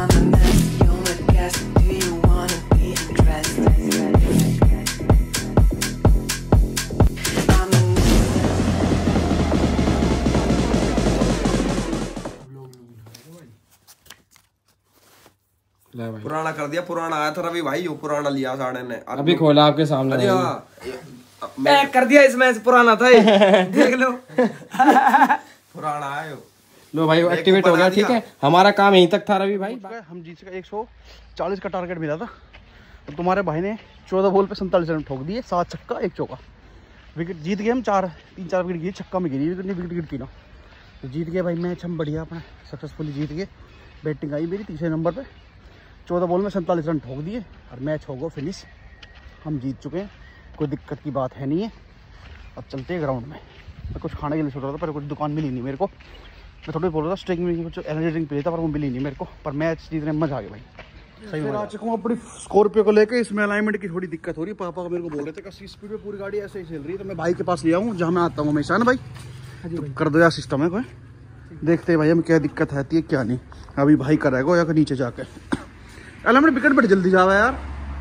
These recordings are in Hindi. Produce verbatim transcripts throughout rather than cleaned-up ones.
पुराना कर दिया, पुराना आया था रवि भाई, यो पुराना लिया साढ़े ने अभी खोला आपके सामने। अरे हाँ मैं कर दिया इसमें, पुराना था देख लो पुराना आया। लो भाई एक्टिवेट हो गया, ठीक है हमारा काम यहीं तक था रवि भाई। हम जीत का एक सौ चालीस का टारगेट मिला था, तो तुम्हारे भाई ने चौदह बॉल पे सैंतालीस रन ठोक दिए, सात छक्का एक चौका, विकेट जीत गए हम। चार तीन चार विकेट गिरी, छक्का में गिरी विकेट नहीं, विकेट गिरती ना, तो जीत गए भाई मैच हम, बढ़िया अपना सक्सेसफुली जीत गए। बैटिंग आई मेरी तीसरे नंबर पे, चौदह बॉल में सैंतालीस रन ठोक दिए और मैच हो गया फिनिश, हम जीत चुके हैं, कोई दिक्कत की बात है नहीं है। अब चलते हैं ग्राउंड में, मैं कुछ खाने के लिए सोच रहा था पर कुछ दुकान मिली नहीं मेरे को, मैं थोड़ी बोल रहा था स्ट्रिंग में कुछ एनर्जी ड्रिंक पी लेता पर वो मिली नहीं मेरे को, पर मैच जीतने में मजा आ गया भाई। सही आ चुका हूँ अपनी स्कॉर्पियो को लेकर, इसमें अलाइनमेंट की थोड़ी दिक्कत हो रही है, पापा मेरे को बोल रहे थे अस्सी स्पीड में पूरी गाड़ी ऐसे ही चल रही है, तो मैं भाई के पास ले आऊँ जहाँ मैं आता हूँ हमेशा ना भाई, तो कर दो यार सिस्टम है कोई, देखते हैं भाई हम क्या दिक्कत आती है क्या नहीं। अभी भाई कराएगा या नीचे जाकर अलाइनमेंट विकेट बड़ी जल्दी जावा यार,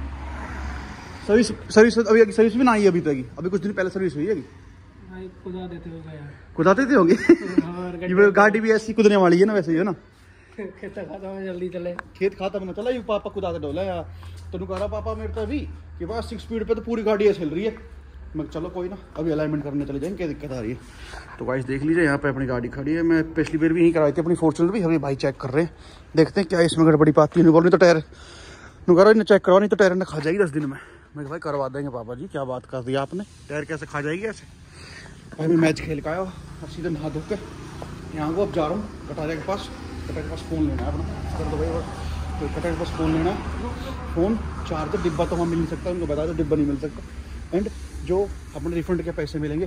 सर्विस सर्विस अभी सर्विस भी ना आई अभी तक, अभी कुछ दिन पहले सर्विस हुई है, कुदा देते होंगे यार, कुदा देते होंगे गाड़ी भी ऐसी कुदने वाली है ना वैसे ही है ना, खेत खाता में जल्दी चले, खेत खाता में चला, ये पापा कुदा डोला यार, तो कह रहा पापा मेरे तो अभी कि बस सिक्स स्पीड पे तो पूरी गाड़ी चल रही है, मैं चलो कोई ना अभी अलाइनमेंट करने चले जाएंगे, क्या दिक्कत आ रही है। तो गाइस देख लीजिए यहाँ पे अपनी गाड़ी खड़ी है, मैं पिछली बार भी यहीं कराई थी अपनी फॉर्च्यूनर भी, अभी भाई चेक कर रहे हैं, देखते हैं क्या इसमें गड़बड़ी पाती है, नहीं तो टायर नुकारा इन्हें चेक करवा, नहीं तो टायर ने खा जाएगी दस दिन में, मैं भाई करवा देंगे पापा जी, क्या बात कर दी आपने, टायर कैसे खा जाएगी ऐसे। भाई मैं मैच खेल का आया और सीधे नहा धो के यहाँ को अब जा रहा हूँ कटारिया के पास, कटारिया के पास फ़ोन लेना है अपना, कर दो भाई बस, तो कटारिया के पास फ़ोन लेना है, फ़ोन चार्जर डिब्बा तो वहाँ मिल नहीं सकता, उनको बता दो डिब्बा नहीं मिल सकता, एंड जो अपने रिफंड के पैसे मिलेंगे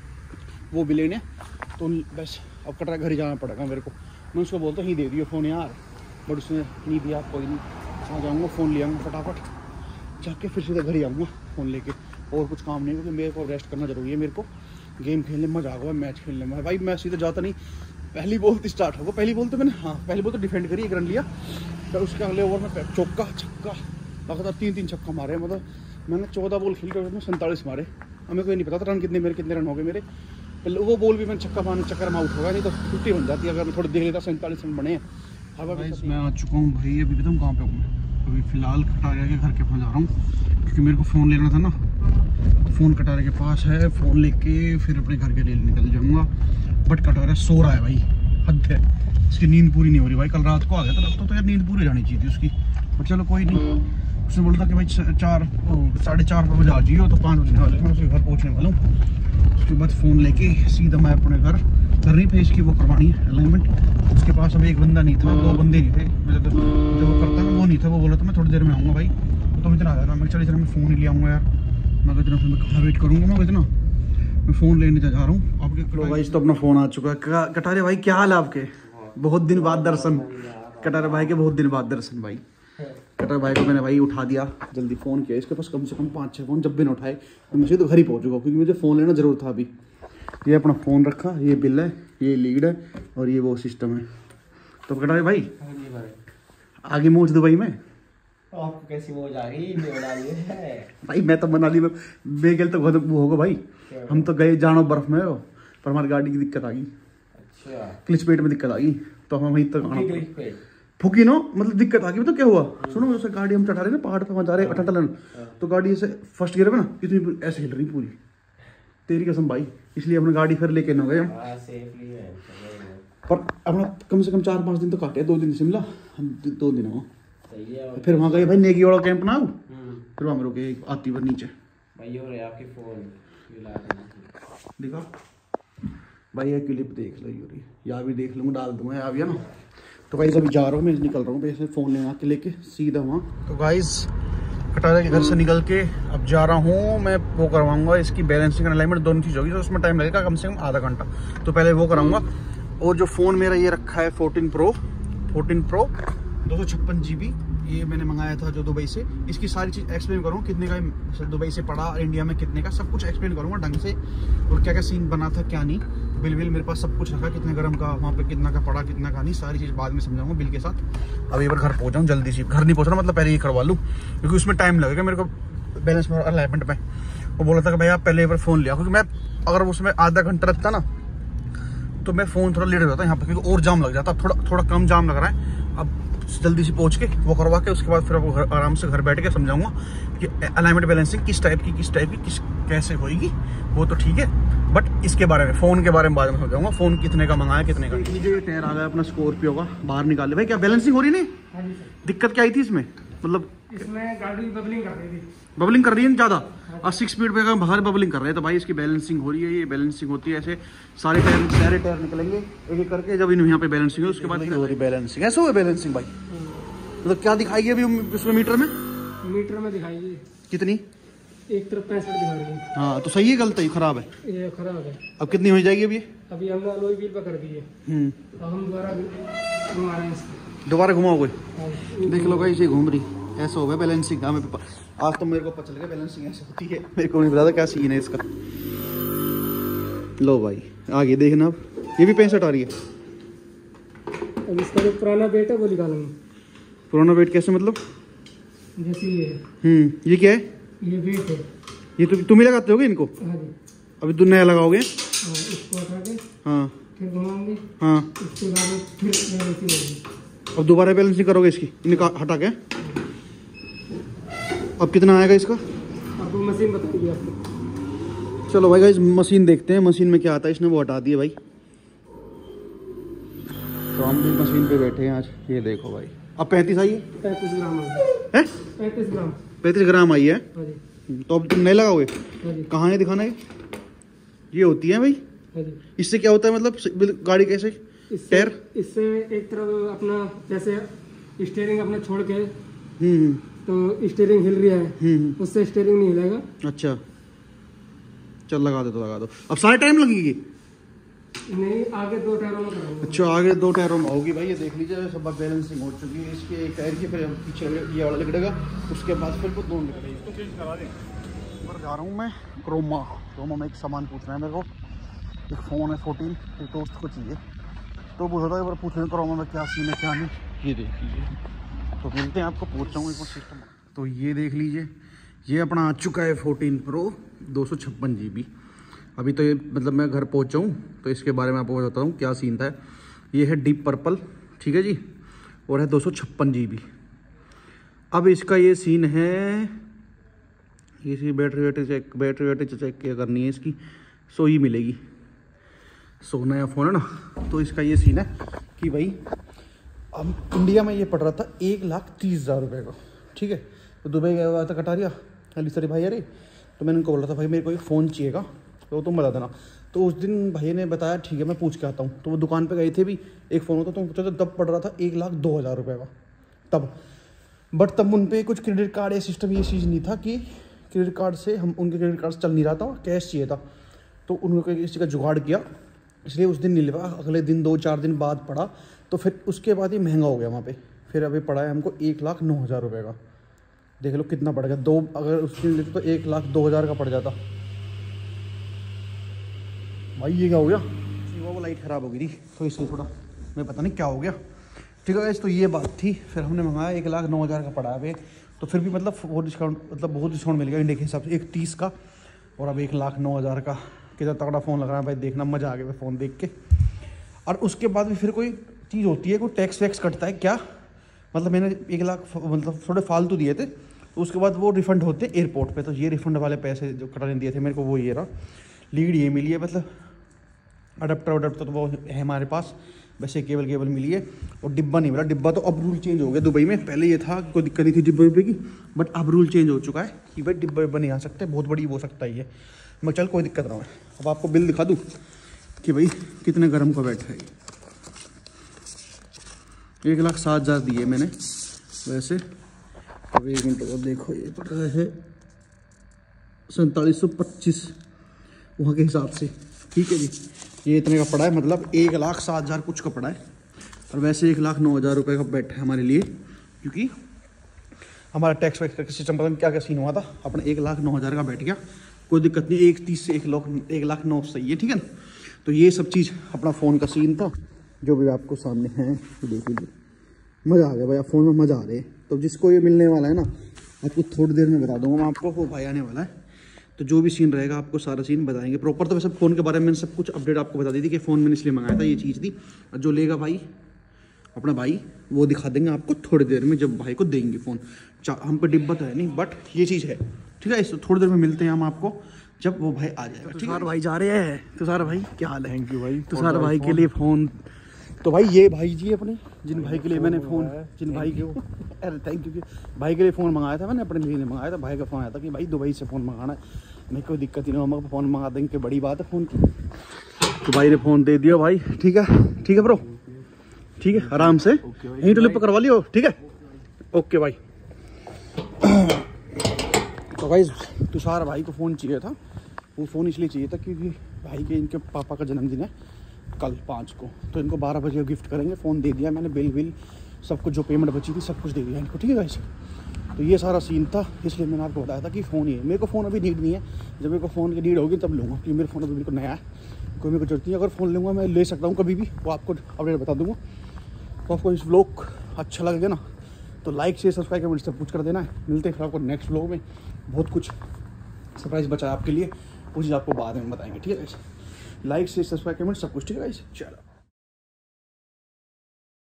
वो भी लेने, तो बस अब कटरा घर ही जाना पड़ेगा मेरे को, मैं उसको बोलता ही दे दियो फ़ोन यार, बट उसने नहीं दिया, कोई नहीं आ जाऊँगा फ़ोन ले आऊँगा फटाफट जाके, फिर सीधे घर ही आऊँगा फ़ोन लेके, और कुछ काम नहीं, क्योंकि मेरे को रेस्ट करना जरूरी है, मेरे को गेम खेलने में मजा आ गया, मैच खेलने में भाई, मैं सीधे जाता नहीं, पहली बॉल तो स्टार्ट होगा, पहली बॉल तो मैंने हाँ पहली बॉल तो डिफेंड करी, एक रन लिया, फिर उसके अगले ओवर में चौका छक्का लगातार तीन तीन छक्का मारे, मतलब मैंने चौदह बॉल खेल कर सैंतालीस मारे, हमें कोई नहीं पता था रन कितने मेरे कितने रन हो गए मेरे, पहले वो बॉल भी मैंने छक्का मारने चक्कर में आउट होगा, नहीं तो फिफ्टी बन जाती है अगर मैं थोड़ी देख लेता, सैंतालीस रन बने। मैं आ चुका हूँ भाई, अभी बताऊँ कहाँ पे हूँ, अभी फिलहाल कटारिया के घर के पास जा रहा हूँ, क्योंकि मेरे को फ़ोन लेना था ना, तो फ़ोन कटारिया के पास है, फ़ोन लेके फिर अपने घर के लिए निकल जाऊँगा, बट कटारिया सो रहा है भाई, हद है, इसकी नींद पूरी नहीं हो रही भाई, कल रात को आ गया था, लगता तो यार नींद पूरी जानी चाहिए थी उसकी, बट चलो कोई नहीं, उसने बोला था कि भाई चार साढ़े चार बजे आ जाइए, तो पाँच बजे वाले मैं उसके घर पहुँचने वाला हूँ, उसके बाद फ़ोन लेके सीधा मैं अपने घर करनी पे इसकी वो करवानी है अलाइनमेंट, उसके पास अभी एक बंदा नहीं था, दो बंदे नहीं थे, तो जो वो करता ना वो नहीं था, वो बोला था मैं थोड़ी देर में आऊँगा भाई, तो इतना आ रहा मैं चलिए मैं फ़ोन ही ले आऊँगा यार, मैं इतना फिर मैं कहाँ वेट करूँगा, मैं इतना मैं फ़ोन लेने जा रहा हूँ आपके भाई, तो अपना फ़ोन आ चुका है। कटारे भाई क्या हाल है आपके, बहुत दिन बाद दर्शन, कटारे भाई के बहुत दिन बाद दर्शन भाई, कटारे भाई को मैंने भाई उठा दिया, जल्दी फ़ोन किया, इसके पास कम से कम पाँच छः फ़ोन, जब भी ना उठाए तो मुझे तो घर ही पहुँचूंगा, क्योंकि मुझे फ़ोन लेना ज़रूर था। अभी ये अपना फ़ोन रखा, ये बिल है, ये लीड है और ये वो सिस्टम है। तो कटारे भाई आगे मौज दुबई में आपको कैसी मौज आ रही है भाई, मैं तो मनाली में बेगल तो बहुत वो होगा भाई, हम तो गए जानो बर्फ में हो, पर हमारी गाड़ी की दिक्कत आ गई, अच्छा क्लिच पेट में दिक्कत आ गई, तो हम वहीं तक फूकी नो, मतलब दिक्कत आ गई, तो क्या हुआ सुनो, जैसे गाड़ी हम चढ़ा रहे ना पहाड़ पे, वहाँ जा रहे अठन, तो गाड़ी ऐसे फर्स्ट गियर पे ना इतनी ऐसे हिल रही पूरी, तेरी कसम भाई, इसलिए अपनी गाड़ी फिर लेके न गए हम, पर अपना कम से कम चार पाँच दिन तो काटे, दो दिन शिमला हम दो दिन हो, फिर वहाँ गए भाई नेगी वाला कैंप ना, फिर वहाँ रुके आती बार नीचे भाई, हो रहे आपके फोन देखा भाई, ये क्लिप देख लो, ये यहाँ भी देख लूँगा, डाल दूंगा यहाँ भी है ना। तो गाइस अभी जा रहा हूँ मैं, निकल रहा हूँ वैसे फ़ोन लेना के लेके सीधा वहाँ। तो गाइस कटारिया के घर से निकल के अब जा रहा हूँ मैं, वो करवाऊंगा इसकी बैलेंसिंग अलाइनमेंट, दोनों चीज़ होगी, तो उसमें टाइम लगेगा कम से कम आधा घंटा, तो पहले वो कराऊंगा। और जो फ़ोन मेरा ये रखा है फोर्टीन प्रो, फोर्टीन प्रो दो सौ छप्पन जी बी, ये मैंने मंगाया था जो दुबई से। इसकी सारी चीज़ एक्सप्लेन करूँगा, कितने का दुबई से पड़ा, इंडिया में कितने का, सब कुछ एक्सप्लेन करूँगा ढंग से, और क्या क्या सीन बना था क्या नहीं। बिल बिल मेरे पास सब कुछ रखा, कितने गर्म का वहाँ पे, कितना का पड़ा, कितना का नहीं, सारी चीज़ बाद में समझाऊंगा बिल के साथ। अब एक बार घर पहुँच जाऊँ जल्दी से, घर नहीं पहुँचना मतलब पहले ये करवा लूँ, क्योंकि उसमें टाइम लगेगा मेरे को बैलेंस में अलाइनमेंट में। वो बोला था कि भाई आप पहले एक बार फ़ोन लिया, क्योंकि मैं अगर उसमें आधा घंटा रखता ना तो मैं फ़ोन थोड़ा लेट हो जाता यहाँ पर, क्योंकि और जाम लग जाता। अब थोड़ा थोड़ा कम जाम लग रहा है, अब जल्दी से पहुँच के वो करवा के उसके बाद फिर आपको घर आराम से घर बैठ के समझाऊंगा कि अलाइनमेंट बैलेंसिंग किस टाइप की किस टाइप की किस कैसे होएगी, वो तो ठीक है। बट इसके बारे में, फ़ोन के बारे में बाद में समझाऊंगा, फ़ोन कितने का मंगाया कितने का। लीजिए टायर आ गया अपना स्कॉर्पियो का, बाहर निकाले। भाई क्या बैलेंसिंग हो रही नहीं? हाँ जी सर। दिक्कत क्या आई थी इसमें? मतलब इसमें गाड़ी बबलिंग कर रही थी। बबलिंग कर रही है ज़्यादा, और सिक्स स्पीड पे बाहर बबलिंग कर रहे हैं, तो भाई इसकी बैलेंसिंग हो रही है। ये बैलेंसिंग होती है ऐसे, सारे टायर सारे टायर निकलेंगे एक एक करके, जब इन यहाँ पे बैलेंसिंग है उसके बाद हो रही बैलेंसिंग। ऐसा हो बैलेंसिंग भाई, मतलब क्या दिखाई है अभी उसमें मीटर में? मीटर में दिखाई कितनी? एक तरफ पैंसठ दिखा रही है। हाँ तो सही है, गलत है, खराब है? ये खराब है। अब कितनी हो जाएगी अभी? अभी हमने अलॉय व्हील पर कर दी है। हम्म, अब हम दोबारा घुमा रहे हैं इसको। दोबारा घुमाओगे? हाँ। देख लो भाई, इसे घूम रही, ऐसा हो गया बैलेंसिंग। हाँ, आज तो मेरे को पता चल गया बैलेंसिंग ऐसे होती है, मेरे को नहीं पता था क्या सीन है इसका। लो भाई आगे देखना, अब ये भी पैंसठ आ रही है। अब इसका जो पुराना वेट है वो निकालेंगे। पुराना वेट कैसे मतलब? जैसे ये है, हम्म, ये क्या है? ये वेट है। ये तो तुम ही लगाते होगे इनको? हाँ जी। अभी तुम नया लगाओगे? हाँ, इसको हटा के हाँ फिर घुमाएंगे। हाँ, उसके बाद फिर बैलेंसिंग होगी। अब दोबारा बैलेंसिंग करोगे इसकी, इनका हटा के? अब कितना आएगा इसका? अब वो मशीन बताएगी आपको। चलो भाई गाइस मशीन देखते हैं, मशीन में क्या आता है। इसने वो हटा दिया भाई, तो हम भी मशीन पे बैठे हैं आज। ये देखो भाई, अब पैंतीस आई है। पैंतीस ग्राम आई है? पैंतीस ग्राम। पैंतीस ग्राम आई है। हाँ जी। तो अब तुम नहीं लगाओगे? हाँ जी। कहाँ है दिखाना है? ये होती है भाई। हाँ जी। इससे क्या होता है मतलब गाड़ी कैसे? इससे टायर? इससे एक तरफ अपना जैसे स्टीयरिंग अपना छोड़ के, हम्म तो स्टीयरिंग हिल रहा है, हम्म, उससे स्टीयरिंग नहीं हिलेगा। अच्छा चल लगा दो, तो लगा दो। अब सारे टाइम लगेगी? नहीं, आगे दो टायरों में करेंगे। अच्छा आगे दो टायरों में होगी भाई। ये देख लीजिए सब बैलेंसिंग हो चुकी है इसके एक टायर की, फिर पीछे ये वाला निकलेगा, उसके बाद फिर को दोनों निकलेगी। इसको चेंज करा दें। ऊपर जा रहा हूँ मैं क्रोमा। क्रोमा में एक सामान पूछना है मेरे को, एक फ़ोन है फोर्टीन, एक दोस्त को चाहिए, तो पूछ रहा था एक बार पूछ लें क्रोमा में क्या सीन है क्या नहीं। ये देख लीजिए, तो मिलते हैं आपको, पूछ रहा हूँ एक बार सिस्टम। तो ये देख लीजिए, ये अपना आ चुका है फोर्टीन प्रो, दो सौ छप्पन जी बी। अभी तो ये मतलब मैं घर पहुँचा हूँ, तो इसके बारे में आपको बताता हूँ क्या सीन था। ये है डीप पर्पल, ठीक है जी, और है दो सौ छप्पन जी बी। अब इसका ये सीन है, इसकी बैटरी वैटरी चेक बैटरी वैटरी चेक क्या करनी है इसकी, सो ही मिलेगी। सो नया फ़ोन है ना, तो इसका ये सीन है कि भाई अब इंडिया में ये पड़ रहा था एक लाख तीस हज़ार रुपये का, ठीक है। तो दुबई गया हुआ था कटारिया, अली सर भाई अरे, तो मैंने उनको बोला था भाई मेरे को एक फ़ोन चाहिएगा, तो तुम बता देना। तो उस दिन भाई ने बताया ठीक है मैं पूछ के आता हूँ। तो वो दुकान पे गए थे भी, एक फ़ोन होता तो पूछा, तो तब पड़ रहा था एक लाख दो हज़ार रुपये का तब। बट तब उन पर कुछ क्रेडिट कार्ड या सिस्टम ये चीज़ नहीं था कि क्रेडिट कार्ड से हम, उनके क्रेडिट कार्ड से चल नहीं रहा था, कैश चाहिए था। तो उन्होंने इसी का जुगाड़ किया, इसलिए उस दिन नहीं लिया। अगले दिन दो चार दिन बाद पड़ा, तो फिर उसके बाद ये महंगा हो गया वहाँ पे। फिर अभी पड़ा है हमको एक लाख नौ हज़ार रुपये का। देख लो कितना पड़ गया, दो अगर उस दिन लेते तो एक लाख दो हज़ार का पड़ जाता भाई। ये क्या हो गया, वो लाइट ख़राब हो गई थी, तो इसलिए थोड़ा मैं पता नहीं क्या हो गया, ठीक है। तो ये बात थी, फिर हमने मंगाया, एक लाख नौ हज़ार का पड़ा है अभी। तो फिर भी मतलब बहुत डिस्काउंट, मतलब बहुत डिस्काउंट मिल गया इंडिया के हिसाब से, एक तीस का, और अब एक लाख नौ हज़ार का। कितना तगड़ा फ़ोन लग रहा है भाई, देखना मज़ा आ गया फ़ोन देख के। और उसके बाद भी फिर कोई चीज़ होती है, कोई टैक्स वैक्स कटता है क्या, मतलब मैंने एक लाख मतलब थोड़े फालतू दिए थे, तो उसके बाद वो रिफ़ंड होते हैं एयरपोर्ट पे। तो ये रिफ़ंड वाले पैसे जो कटाने दिए थे मेरे को, वो ये रहा। लीड ये मिली है, मतलब अडेप्टर वडेप्टर तो वो है हमारे पास, वैसे केबल केबल मिली है, और डिब्बा नहीं मिला। डिब्बा तो अब रूल चेंज हो गया दुबई में, पहले ये था कोई दिक्कत नहीं थी डिब्बे डिब्बे की, बट अब रूल चेंज हो चुका है कि भाई डिब्बा डिब्बा नहीं आ सकते, बहुत बड़ी हो सकता है ये। मैं चल कोई दिक्कत ना हो। अब आपको बिल दिखा दूँ कि भाई कितने गर्म का बैठा है। एक लाख सात हज़ार दिए मैंने वैसे। अब एक मिनट को देखो, ये पड़ रहा है सैंतालीस सौ पच्चीस वहाँ के हिसाब से, ठीक है जी। ये इतने का पड़ा है, मतलब एक लाख सात हज़ार कुछ का पड़ा है। और वैसे एक लाख नौ हज़ार रुपये का बैठा है हमारे लिए, क्योंकि हमारा टैक्स वैक्स का सिस्टम पता नहीं क्या क्या सीन हुआ था, अपना एक लाख नौ हज़ार का बैठ गया, कोई दिक्कत नहीं, एक तीस से एक लाख एक लाख नौ सही है, ठीक है ना। तो ये सब चीज़ अपना फ़ोन का सीन था, जो भी आपको सामने है देख लीजिए। मज़ा आ गया भाई, फ़ोन में मज़ा आ रहा है। तो जिसको ये मिलने वाला है ना, आपको थोड़ी देर में बता दूंगा मैं आपको, वो भाई आने वाला है, तो जो भी सीन रहेगा आपको सारा सीन बताएंगे प्रॉपर। तो वैसे फ़ोन के बारे में मैंने सब कुछ अपडेट आपको बता दी थी कि फ़ोन मैंने इसलिए मंगाया था, ये चीज़ थी। और जो लेगा भाई अपना भाई, वो दिखा देंगे आपको थोड़ी देर में, जब भाई को देंगे फ़ोन। हम पे डिब्बा तो है नहीं, बट ये चीज़ है, ठीक है। इस थोड़ी देर में मिलते हैं हम आपको, जब वो भाई आ जाएगा। तुषार भाई जा रहे हैं। तुषार भाई क्या हाल है? थैंक यू भाई। तुषार भाई के लिए फ़ोन, तो भाई ये भाई जी अपने, जिन भाई के लिए मैंने फ़ोन, जिन भाई के, अरे थैंक यू भाई के लिए फ़ोन मंगाया था मैंने, अपने लिए मंगाया था। भाई का फ़ोन आया था कि भाई दुबई से फ़ोन मंगाना है। मैं कोई दिक्कत ही नहीं, हम फ़ोन मंगा देंगे, बड़ी बात है फ़ोन की। तो भाई ने फ़ोन दे दिया भाई, ठीक है ठीक है ब्रो, ठीक है, आराम से यहीं ट्रिप करवा लियो, ठीक है, ओके भाई। तो भाई तुषार भाई को फ़ोन चाहिए था, वो फ़ोन इसलिए चाहिए था क्योंकि भाई के, इनके पापा का जन्मदिन है कल पाँच को, तो इनको बारह बजे गिफ्ट करेंगे। फ़ोन दे दिया मैंने, बिल बिल सब कुछ, जो पेमेंट बची थी सब कुछ दे दिया इनको, ठीक है गाइस। तो ये सारा सीन था, इसलिए मैंने आपको बताया था कि फ़ोन ही है। मेरे को फ़ोन अभी नीड नहीं है, जब मेरे को फ़ोन की नीड होगी तब लूँगा, क्योंकि मेरा फ़ोन अभी बिल्कुल नया है, कोई मेरे को जरूरत नहीं है। अगर फ़ोन लूँगा मैं ले सकता हूँ कभी भी, वो आपको अपडेट बता दूँगा। तो आपको इस व्लॉग अच्छा लगेगा ना, तो लाइक शेयर सब्सक्राइब कमेंट सब कुछ कर देना है। मिलते हैं फिर आपको नेक्स्ट व्लॉग में, बहुत कुछ सरप्राइज़ बचा है आपके लिए, वो चीज़ आपको बाद में बताएंगे, ठीक है guys. Like share subscribe comment सब कुछ, ठीक है गाइस, चलो।